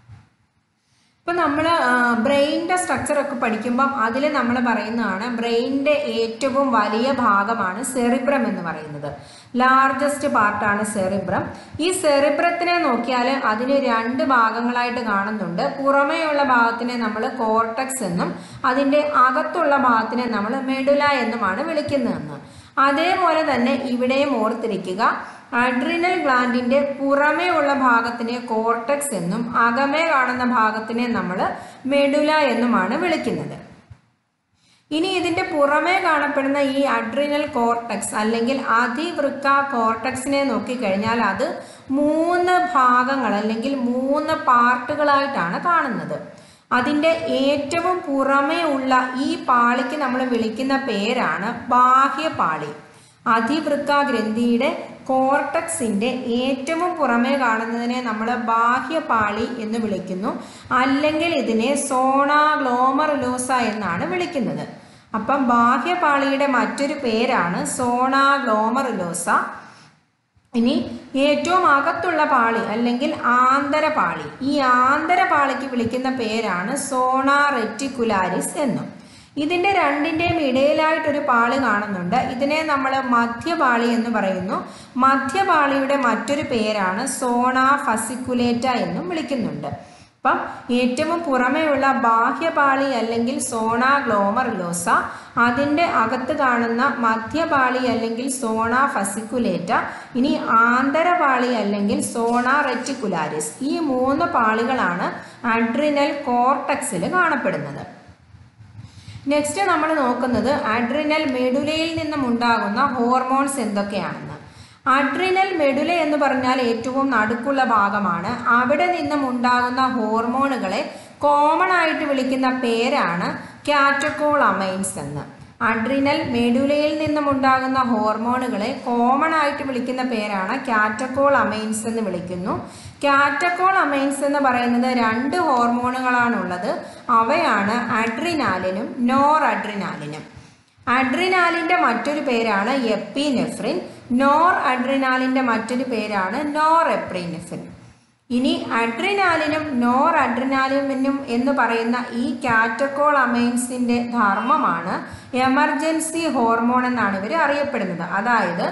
ഇപ്പം നമ്മൾ ബ്രെയിനിൻ്റെ സ്ട്രക്ചറൊക്കെ പഠിക്കുമ്പം അതിൽ നമ്മൾ പറയുന്നതാണ് ബ്രെയിനിൻ്റെ ഏറ്റവും വലിയ ഭാഗമാണ് സെറിബ്രം എന്ന് പറയുന്നത്. ലാർജസ്റ്റ് പാർട്ടാണ് സെറിബ്രം. ഈ സെറിബ്രത്തിനെ നോക്കിയാൽ അതിന് രണ്ട് ഭാഗങ്ങളായിട്ട് കാണുന്നുണ്ട്. പുറമേയുള്ള ഭാഗത്തിനെ നമ്മൾ കോർട്ടക്സ് എന്നും അതിൻ്റെ അകത്തുള്ള ഭാഗത്തിനെ നമ്മൾ മെഡുല എന്നുമാണ് വിളിക്കുന്നതെന്ന്. അതേപോലെ തന്നെ ഇവിടെയും ഓർത്തിരിക്കുക, അഡ്രിനൽ ഗ്ലാൻഡിൻ്റെ പുറമേ ഉള്ള ഭാഗത്തിനെ കോർട്ടക്സ് എന്നും അകമേ കാണുന്ന ഭാഗത്തിനെ നമ്മൾ മെഡുല എന്നുമാണ് വിളിക്കുന്നത്. ഇനി ഇതിൻ്റെ പുറമേ കാണപ്പെടുന്ന ഈ അഡ്രിനൽ കോർട്ടക്സ് അല്ലെങ്കിൽ അധിവൃക്ക കോർട്ടക്സിനെ നോക്കിക്കഴിഞ്ഞാൽ അത് മൂന്ന് ഭാഗങ്ങൾ അല്ലെങ്കിൽ മൂന്ന് പാർട്ടുകളായിട്ടാണ് കാണുന്നത്. അതിൻ്റെ ഏറ്റവും പുറമേ ഉള്ള ഈ പാളിക്ക് നമ്മൾ വിളിക്കുന്ന പേരാണ് ബാഹ്യപാളി. അധിവൃക്കാഗ്രന്ഥിയുടെ കോർട്ടക്സിൻ്റെ ഏറ്റവും പുറമേ കാണുന്നതിനെ നമ്മൾ ബാഹ്യപാളി എന്ന് വിളിക്കുന്നു, അല്ലെങ്കിൽ ഇതിനെ സോണ ഗ്ലോമറുലോസ എന്നാണ് വിളിക്കുന്നത്. അപ്പം ബാഹ്യപാളിയുടെ മറ്റൊരു പേരാണ് സോണ ഗ്ലോമറുലോസ. ഇനി ഏറ്റവും അകത്തുള്ള പാളി അല്ലെങ്കിൽ ആന്തരപാളി, ഈ ആന്തരപാളിക്ക് വിളിക്കുന്ന പേരാണ് സോണ റെറ്റിക്കുലാരിസ് എന്നും. ഇതിൻ്റെ രണ്ടിൻ്റെയും ഇടയിലായിട്ടൊരു പാളി കാണുന്നുണ്ട്. ഇതിനെ നമ്മൾ മധ്യപാളി എന്ന് പറയുന്നു. മധ്യപാളിയുടെ മറ്റൊരു പേരാണ് സോണ ഫസിക്കുലേറ്റ എന്നും വിളിക്കുന്നുണ്ട്. അപ്പം ഏറ്റവും പുറമേയുള്ള ബാഹ്യപാളി അല്ലെങ്കിൽ സോണ ഗ്ലോമറുലോസ, അതിൻ്റെ അകത്ത് കാണുന്ന മധ്യപാളി അല്ലെങ്കിൽ സോണ ഫസിക്കുലേറ്റ, ഇനി ആന്തരപാളി അല്ലെങ്കിൽ സോണ റെറ്റിക്കുലാരിസ്. ഈ മൂന്ന് പാളികളാണ് അഡ്രിനൽ കോർട്ടക്സിൽ കാണപ്പെടുന്നത്. നെക്സ്റ്റ് നമ്മൾ നോക്കുന്നത് അഡ്രിനൽ മെഡുലയിൽ നിന്നും ഉണ്ടാകുന്ന ഹോർമോൺസ് എന്തൊക്കെയാണെന്ന്. അഡ്രിനൽ മെഡുല എന്ന് പറഞ്ഞാൽ ഏറ്റവും നടുക്കുള്ള ഭാഗമാണ്. അവിടെ നിന്നും ഉണ്ടാകുന്ന ഹോർമോണുകളെ കോമൺ ആയിട്ട് വിളിക്കുന്ന പേരാണ് കാറ്റക്കോളമൈൻസ് എന്ന്. അഡ്രിനൽ മെഡുലയിൽ നിന്നും ഉണ്ടാകുന്ന ഹോർമോണുകളെ കോമൺ ആയിട്ട് വിളിക്കുന്ന പേരാണ് കാറ്റക്കോളമൈൻസ് എന്ന് വിളിക്കുന്നു. കാറ്റക്കോളമൈൻസ് എന്ന് പറയുന്നത് രണ്ട് ഹോർമോണുകളാണുള്ളത്. അവയാണ് അഡ്രിനാലിനും നോർ അഡ്രിനാലിനും. അഡ്രിനാലിൻ്റെ മറ്റൊരു പേരാണ് എപ്പിനെഫ്രിൻ, നോർ അഡ്രിനാലിൻ്റെ മറ്റൊരു പേരാണ് നോർ എപ്രിനെഫ്രിൻ. ഇനി അഡ്രിനാലിനും നോർ അഡ്രിനാലിനും എന്ന് പറയുന്ന ഈ കാറ്റക്കോളമൈൻസിൻ്റെ ധർമ്മമാണ് എമർജൻസി ഹോർമോൺ എന്നാണ് ഇവർ അറിയപ്പെടുന്നത്. അതായത്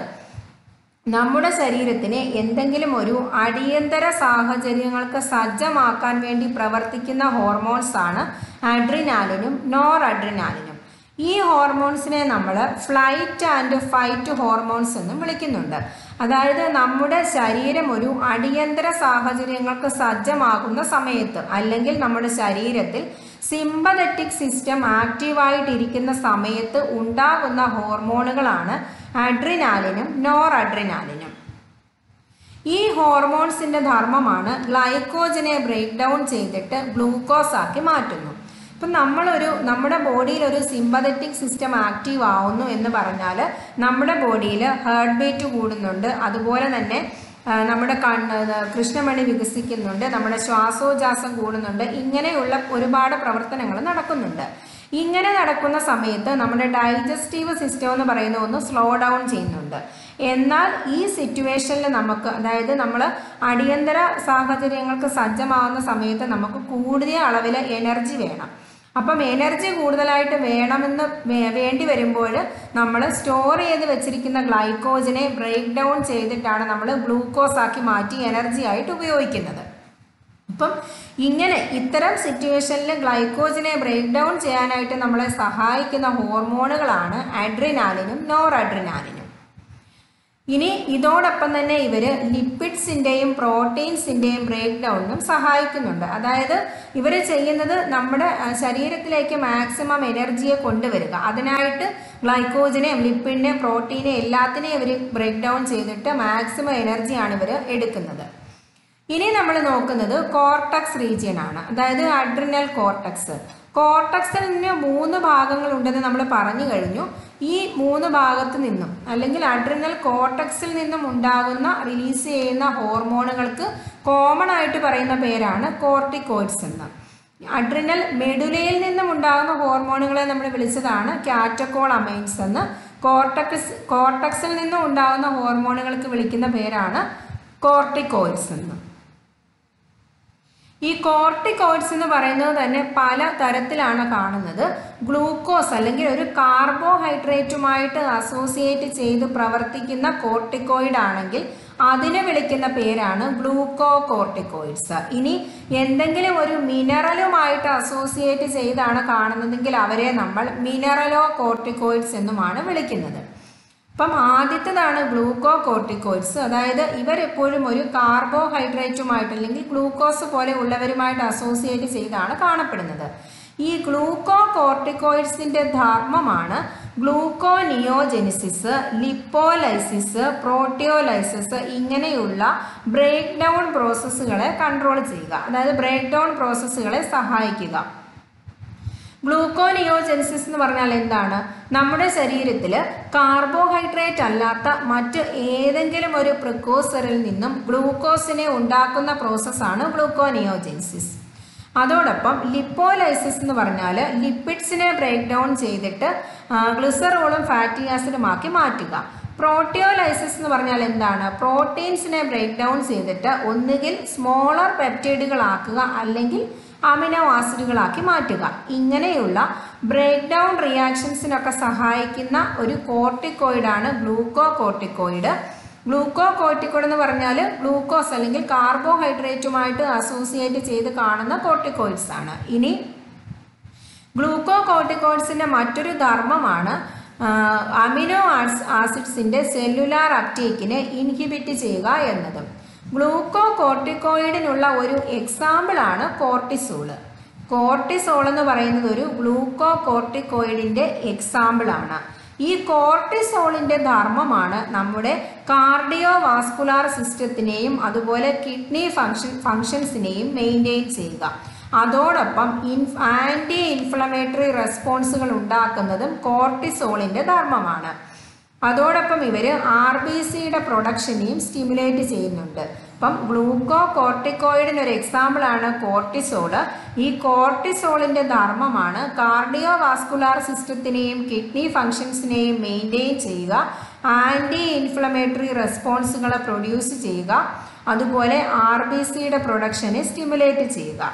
നമ്മുടെ ശരീരത്തിനെ എന്തെങ്കിലും ഒരു അടിയന്തര സാഹചര്യങ്ങൾക്ക് സജ്ജമാക്കാൻ വേണ്ടി പ്രവർത്തിക്കുന്ന ഹോർമോൺസാണ് അഡ്രിനാലിനും നോർ അഡ്രിനാലിനും. ഈ ഹോർമോൺസിനെ നമ്മൾ ഫ്ലൈറ്റ് ആൻഡ് ഫൈറ്റ് ഹോർമോൺസ് എന്നും വിളിക്കുന്നുണ്ട്. അതായത് നമ്മുടെ ശരീരം ഒരു അടിയന്തര സാഹചര്യങ്ങൾക്ക് സജ്ജമാകുന്ന സമയത്ത് അല്ലെങ്കിൽ നമ്മുടെ ശരീരത്തിൽ സിമ്പതറ്റിക് സിസ്റ്റം ആക്റ്റീവായിട്ടിരിക്കുന്ന സമയത്ത് ഉണ്ടാകുന്ന ഹോർമോണുകളാണ് അഡ്രിനാലിനും നോർ അഡ്രിനാലിനും. ഈ ഹോർമോൺസിൻ്റെ ധർമ്മമാണ് ഗ്ലൈക്കോജനെ ബ്രേക്ക് ഡൗൺ ചെയ്തിട്ട് ഗ്ലൂക്കോസ് ആക്കി മാറ്റുന്നു. ഇപ്പം നമ്മളൊരു നമ്മുടെ ബോഡിയിൽ ഒരു സിമ്പതറ്റിക് സിസ്റ്റം ആക്റ്റീവ് ആവുന്നു എന്ന് പറഞ്ഞാൽ നമ്മുടെ ബോഡിയിൽ ഹാർട്ട് ബീറ്റ് കൂടുന്നുണ്ട്, അതുപോലെ തന്നെ നമ്മുടെ കണ്ണ് കൃഷ്ണമണി വികസിക്കുന്നുണ്ട്, നമ്മുടെ ശ്വാസോച്ഛ്വാസം കൂടുന്നുണ്ട്. ഇങ്ങനെയുള്ള ഒരുപാട് പ്രവർത്തനങ്ങൾ നടക്കുന്നുണ്ട്. ഇങ്ങനെ നടക്കുന്ന സമയത്ത് നമ്മുടെ ഡൈജസ്റ്റീവ് സിസ്റ്റം എന്ന് പറയുന്ന ഒന്ന് സ്ലോ ഡൗൺ ചെയ്യുന്നുണ്ട്. എന്നാൽ ഈ സിറ്റുവേഷനിൽ നമുക്ക്, അതായത് നമ്മൾ അടിയന്തര സാഹചര്യങ്ങൾക്ക് സജ്ജമാകുന്ന സമയത്ത് നമുക്ക് കൂടുതൽ അളവിൽ എനർജി വേണം. അപ്പം എനർജി കൂടുതലായിട്ട് വേണമെന്ന് വേണ്ടി വരുമ്പോൾ നമ്മൾ സ്റ്റോർ ചെയ്ത് വെച്ചിരിക്കുന്ന ഗ്ലൈക്കോജനെ ബ്രേക്ക് ഡൗൺ ചെയ്തിട്ടാണ് നമ്മൾ ഗ്ലൂക്കോസ് ആക്കി മാറ്റി എനർജി ആയിട്ട് ഉപയോഗിക്കുന്നത്. അപ്പം ഇങ്ങനെ ഇത്തരം സിറ്റുവേഷനിൽ ഗ്ലൈക്കോജനെ ബ്രേക്ക് ഡൗൺ ചെയ്യാനായിട്ട് നമ്മളെ സഹായിക്കുന്ന ഹോർമോണുകളാണ് അഡ്രിനാലിനും നോർ അഡ്രിനാലിനും. ഇനി ഇതോടൊപ്പം തന്നെ ഇവർ ലിപ്പിഡ്സിൻ്റെയും പ്രോട്ടീൻസിൻ്റെയും ബ്രേക്ക് ഡൗണിനും സഹായിക്കുന്നുണ്ട്. അതായത് ഇവർ ചെയ്യുന്നത് നമ്മുടെ ശരീരത്തിലേക്ക് മാക്സിമം എനർജിയെ കൊണ്ടുവരിക. അതിനായിട്ട് ഗ്ലൈക്കോജനെയും ലിപ്പിഡിനെയും പ്രോട്ടീനെയും എല്ലാത്തിനെയും ഇവർ ബ്രേക്ക് ഡൗൺ ചെയ്തിട്ട് മാക്സിമം എനർജിയാണ് ഇവർ എടുക്കുന്നത്. ഇനി നമ്മൾ നോക്കുന്നത് കോർട്ടക്സ് റീജിയൻ ആണ്, അതായത് അഡ്രിനൽ കോർട്ടക്സ്. കോർട്ടക്സിന് മൂന്ന് ഭാഗങ്ങളുണ്ടെന്ന് നമ്മൾ പറഞ്ഞു കഴിഞ്ഞു. ഈ മൂന്ന് ഭാഗത്ത് നിന്നും അല്ലെങ്കിൽ അഡ്രിനൽ കോർട്ടക്സിൽ നിന്നും ഉണ്ടാകുന്ന റിലീസ് ചെയ്യുന്ന ഹോർമോണുകൾക്ക് കോമൺ ആയിട്ട് പറയുന്ന പേരാണ് കോർട്ടിക്കോയിഡ്സ് എന്ന്. അഡ്രിനൽ മെഡുലയിൽ നിന്നും ഉണ്ടാകുന്ന ഹോർമോണുകളെ നമ്മൾ വിളിച്ചതാണ് കാറ്റക്കോൾ അമൈൻസ് എന്ന്. കോർട്ടക്സ് കോർട്ടക്സിൽ നിന്നും ഉണ്ടാകുന്ന ഹോർമോണുകൾക്ക് വിളിക്കുന്ന പേരാണ് കോർട്ടിക്കോയിഡ്സ് എന്ന്. ഈ കോർട്ടിക്കോയിഡ്സ് എന്ന് പറയുന്നത് തന്നെ പല തരത്തിലാണ് കാണുന്നത്. ഗ്ലൂക്കോസ് അല്ലെങ്കിൽ ഒരു കാർബോഹൈഡ്രേറ്റുമായിട്ട് അസോസിയേറ്റ് ചെയ്ത് പ്രവർത്തിക്കുന്ന കോർട്ടിക്കോയിഡ് ആണെങ്കിൽ അതിനെ വിളിക്കുന്ന പേരാണ് ഗ്ലൂക്കോ കോർട്ടിക്കോയിഡ്സ്. ഇനി എന്തെങ്കിലും ഒരു മിനറലുമായിട്ട് അസോസിയേറ്റ് ചെയ്താണ് കാണുന്നതെങ്കിൽ അവരെ നമ്മൾ മിനറലോ കോർട്ടിക്കോയിഡ്സ് എന്നുമാണ് വിളിക്കുന്നത്. അപ്പം ആദ്യത്തേതാണ് ഗ്ലൂക്കോ കോർട്ടിക്കോയിഡ്സ്. അതായത് ഇവരെപ്പോഴും ഒരു കാർബോഹൈഡ്രേറ്റുമായിട്ട് അല്ലെങ്കിൽ ഗ്ലൂക്കോസ് പോലെ ഉള്ളവരുമായിട്ട് അസോസിയേറ്റ് ചെയ്താണ് കാണപ്പെടുന്നത്. ഈ ഗ്ലൂക്കോ കോർട്ടിക്കോയിഡ്സിൻ്റെ ധർമ്മമാണ് ഗ്ലൂക്കോനിയോജെനിസിസ്, ലിപ്പോലൈസിസ്, പ്രോട്ടിയോലൈസിസ് ഇങ്ങനെയുള്ള ബ്രേക്ക് ഡൗൺ പ്രോസസ്സുകളെ കൺട്രോൾ ചെയ്യുക, അതായത് ബ്രേക്ക് ഡൗൺ പ്രോസസ്സുകളെ സഹായിക്കുക. ഗ്ലൂക്കോനിയോജെനിസിസ് എന്ന് പറഞ്ഞാൽ എന്താണ്? നമ്മുടെ ശരീരത്തിൽ കാർബോഹൈഡ്രേറ്റ് അല്ലാത്ത മറ്റ് ഏതെങ്കിലും ഒരു പ്രിക്കോസറിൽ നിന്നും ഗ്ലൂക്കോസിനെ ഉണ്ടാക്കുന്ന പ്രോസസ്സാണ് ഗ്ലൂക്കോനിയോജെനിസിസ്. അതോടൊപ്പം ലിപ്പോലൈസിസ് എന്ന് പറഞ്ഞാൽ ലിപ്പിഡ്സിനെ ബ്രേക്ക് ഡൗൺ ചെയ്തിട്ട് ഗ്ലിസറോളും ഫാറ്റി ആസിഡും ആക്കി മാറ്റുക. പ്രോട്ടിയോലൈസിസ് എന്ന് പറഞ്ഞാൽ എന്താണ്? പ്രോട്ടീൻസിനെ ബ്രേക്ക് ഡൗൺ ചെയ്തിട്ട് ഒന്നുകിൽ സ്മോളർ പെപ്റ്റൈഡുകളാക്കുക അല്ലെങ്കിൽ അമിനോ ആസിഡുകളാക്കി മാറ്റുക. ഇങ്ങനെയുള്ള ബ്രേക്ക് ഡൗൺ റിയാക്ഷൻസിനൊക്കെ സഹായിക്കുന്ന ഒരു കോർട്ടിക്കോയിഡാണ് ഗ്ലൂക്കോ കോർട്ടിക്കോയിഡ്. ഗ്ലൂക്കോ കോർട്ടിക്കോയിഡ് എന്ന് പറഞ്ഞാൽ ഗ്ലൂക്കോസ് അല്ലെങ്കിൽ കാർബോഹൈഡ്രേറ്റുമായിട്ട് അസോസിയേറ്റ് ചെയ്ത് കാണുന്ന കോർട്ടിക്കോയിഡ്സ് ആണ്. ഇനി ഗ്ലൂക്കോ കോർട്ടിക്കോയിഡ്സിൻ്റെ മറ്റൊരു ധർമ്മമാണ് അമിനോ ആസിഡ്സിൻ്റെ സെല്ലുലാർ അപ്ടേക്കിനെ ഇൻഹിബിറ്റ് ചെയ്യുക എന്നത്. ഗ്ലൂക്കോ കോർട്ടിക്കോയിഡിനുള്ള ഒരു എക്സാമ്പിളാണ് കോർട്ടിസോള്. കോർട്ടിസോൾ എന്ന് പറയുന്നത് ഒരു ഗ്ലൂക്കോ കോർട്ടിക്കോയിഡിൻ്റെ എക്സാമ്പിളാണ്. ഈ കോർട്ടിസോളിൻ്റെ ധർമ്മമാണ് നമ്മുടെ കാർഡിയോ വാസ്കുലാർ സിസ്റ്റത്തിനെയും അതുപോലെ കിഡ്നി ഫങ്ഷൻ ഫങ്ഷൻസിനെയും മെയിൻറ്റെയിൻ ചെയ്യുക. അതോടൊപ്പം ഇൻ ആൻറ്റി ഇൻഫ്ലമേറ്ററി റെസ്പോൺസുകൾ ഉണ്ടാക്കുന്നതും കോർട്ടിസോളിൻ്റെ ധർമ്മമാണ്. അതോടൊപ്പം ഇവർ ആർ ബി സിയുടെ പ്രൊഡക്ഷനെയും സ്റ്റിമുലേറ്റ് ചെയ്യുന്നുണ്ട്. അപ്പം ഗ്ലൂക്കോ കോർട്ടിക്കോയിഡിന് ഒരു എക്സാമ്പിളാണ് കോർട്ടിസോള്. ഈ കോർട്ടിസോളിൻ്റെ ധർമ്മമാണ് കാർഡിയോ വാസ്കുലാർ സിസ്റ്റത്തിനെയും കിഡ്നി ഫങ്ഷൻസിനെയും മെയിൻറ്റെയിൻ ചെയ്യുക, ആൻറ്റി ഇൻഫ്ലമേറ്ററി റെസ്പോൺസുകളെ പ്രൊഡ്യൂസ് ചെയ്യുക, അതുപോലെ ആർ ബി സിയുടെ പ്രൊഡക്ഷനെ സ്റ്റിമുലേറ്റ് ചെയ്യുക.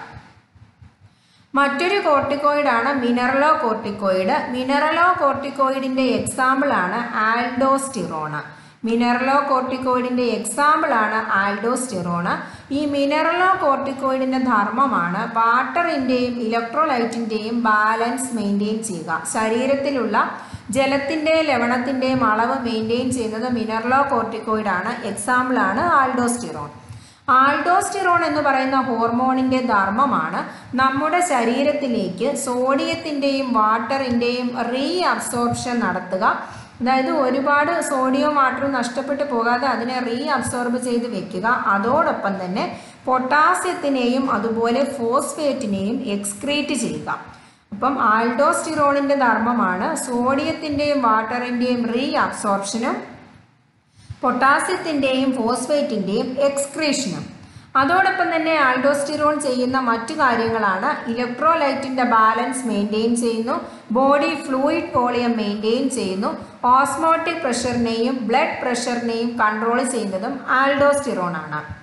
മറ്റൊരു കോർട്ടിക്കോയിഡാണ് മിനറലോ കോർട്ടിക്കോയിഡ്. മിനറലോ കോർട്ടിക്കോയിഡിൻ്റെ എക്സാമ്പിളാണ് ആൽഡോസ്റ്റിറോണ്. മിനറലോ കോർട്ടിക്കോയിഡിൻ്റെ എക്സാമ്പിളാണ് ആൽഡോസ്റ്റിറോണ്. ഈ മിനറലോ കോർട്ടിക്കോയിഡിൻ്റെ ധർമ്മമാണ് വാട്ടറിൻ്റെയും ഇലക്ട്രോലൈറ്റിൻ്റെയും ബാലൻസ് മെയിൻറ്റെയിൻ ചെയ്യുക. ശരീരത്തിലുള്ള ജലത്തിൻ്റെയും ലവണത്തിൻ്റെയും അളവ് മെയിൻറ്റെയിൻ ചെയ്യുന്നത് മിനറലോ കോർട്ടിക്കോയിഡാണ്. എക്സാമ്പിളാണ് ആൽഡോസ്റ്റിറോൺ. ആൽഡോസ്റ്റിറോൺ എന്ന് പറയുന്ന ഹോർമോണിൻ്റെ ധർമ്മമാണ് നമ്മുടെ ശരീരത്തിലേക്ക് സോഡിയത്തിൻ്റെയും വാട്ടറിൻ്റെയും റീ അബ്സോർപ്ഷൻ നടത്തുക. അതായത് ഒരുപാട് സോഡിയം വാട്ടറും നഷ്ടപ്പെട്ടു പോകാതെ അതിനെ റീ അബ്സോർബ് ചെയ്ത് വെക്കുക. അതോടൊപ്പം തന്നെ പൊട്ടാസ്യത്തിനെയും അതുപോലെ ഫോസ്ഫേറ്റിനെയും എക്സ്ക്രീറ്റ് ചെയ്യുക. അപ്പം ആൽഡോസ്റ്റിറോണിൻ്റെ ധർമ്മമാണ് സോഡിയത്തിൻ്റെയും വാട്ടറിൻ്റെയും റീ അബ്സോർപ്ഷനും പൊട്ടാസ്യത്തിൻ്റെയും ഫോസ്ഫേറ്റിൻ്റെയും എക്സ്ക്രീഷനും. അതോടൊപ്പം തന്നെ ആൽഡോസ്റ്റിറോൺ ചെയ്യുന്ന മറ്റു കാര്യങ്ങളാണ് ഇലക്ട്രോലൈറ്റിൻ്റെ ബാലൻസ് മെയിൻറ്റെയിൻ ചെയ്യുന്നു, ബോഡി ഫ്ലൂയിഡ് വോളിയം മെയിൻറ്റെയിൻ ചെയ്യുന്നു, ഓസ്മോട്ടിക് പ്രഷറിനെയും ബ്ലഡ് പ്രഷറിനെയും കൺട്രോൾ ചെയ്യുന്നതും ആൽഡോസ്റ്റിറോൺ ആണ്.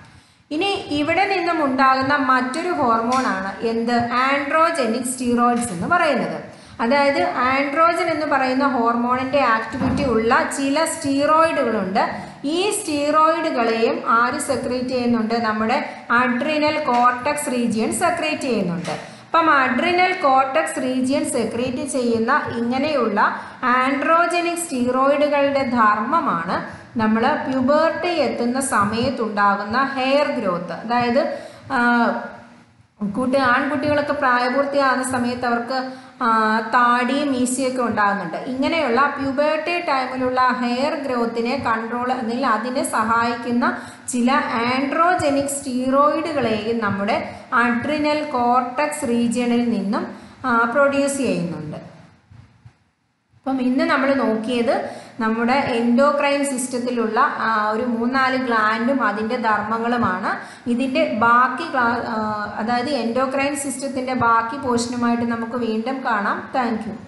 ഇനി ഇവിടെ നിന്നും ഉണ്ടാകുന്ന മറ്റൊരു ഹോർമോണാണ് എന്ത് ആൻഡ്രോജനിക് സ്റ്റീറോയിഡ്സ് എന്ന് പറയുന്നത്. അതായത് ആൻഡ്രോജൻ എന്ന് പറയുന്ന ഹോർമോണിൻ്റെ ആക്ടിവിറ്റി ഉള്ള ചില സ്റ്റീറോയിഡുകളുണ്ട്. ഈ സ്റ്റീറോയിഡുകളെയും ആര് സെക്രീറ്റ് ചെയ്യുന്നുണ്ട്? നമ്മുടെ അഡ്രിനൽ കോർട്ടക്സ് റീജിയൻ സെക്രീറ്റ് ചെയ്യുന്നുണ്ട്. അപ്പം അഡ്രിനൽ കോർട്ടക്സ് റീജിയൻ സെക്രീറ്റ് ചെയ്യുന്ന ഇങ്ങനെയുള്ള ആൻഡ്രോജനിക് സ്റ്റീറോയിഡുകളുടെ ധർമ്മമാണ് നമ്മൾ പ്യൂബർട്ടി എത്തുന്ന സമയത്തുണ്ടാകുന്ന ഹെയർ ഗ്രോത്ത്. അതായത് കുട്ടി ആൺകുട്ടികളൊക്കെ പ്രായപൂർത്തിയാകുന്ന സമയത്ത് അവർക്ക് താടിയും മീശയൊക്കെ ഉണ്ടാകുന്നുണ്ട്. ഇങ്ങനെയുള്ള പ്യൂബർട്ടി ടൈമിലുള്ള ഹെയർ ഗ്രോത്തിനെ കൺട്രോൾ അല്ലെങ്കിൽ അതിനെ സഹായിക്കുന്ന ചില ആൻഡ്രോജനിക് സ്റ്റീറോയിഡുകളെയും നമ്മുടെ അഡ്രിനൽ കോർട്ടക്സ് റീജിയണിൽ നിന്നും പ്രൊഡ്യൂസ് ചെയ്യുന്നുണ്ട്. അപ്പം ഇന്ന് നമ്മൾ നോക്കിയത് നമ്മുടെ എൻഡോക്രൈൻ സിസ്റ്റത്തിലുള്ള ഒരു മൂന്നാല് ഗ്ലാൻഡും അതിൻ്റെ ധർമ്മങ്ങളുമാണ്. ഇതിൻ്റെ ബാക്കി ക്ലാ അതായത് എൻഡോക്രൈൻ സിസ്റ്റത്തിൻ്റെ ബാക്കി പോർഷനുമായിട്ട് നമുക്ക് വീണ്ടും കാണാം. Thank U.